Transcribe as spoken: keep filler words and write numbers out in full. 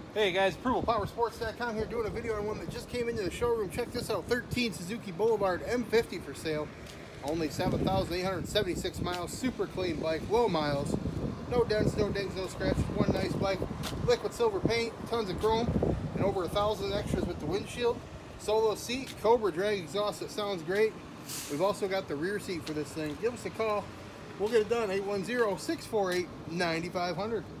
Hey guys, approval power sports dot com here doing a video on one that just came into the showroom. Check this out, thirteen Suzuki Boulevard M fifty for sale. Only seven thousand eight hundred seventy-six miles, super clean bike, low miles, no dents, no dings, no scratches, one nice bike, liquid silver paint, tons of chrome, and over a thousand extras with the windshield. Solo seat, Cobra drag exhaust, that sounds great. We've also got the rear seat for this thing. Give us a call, we'll get it done, eight one zero, six four eight, nine five zero zero.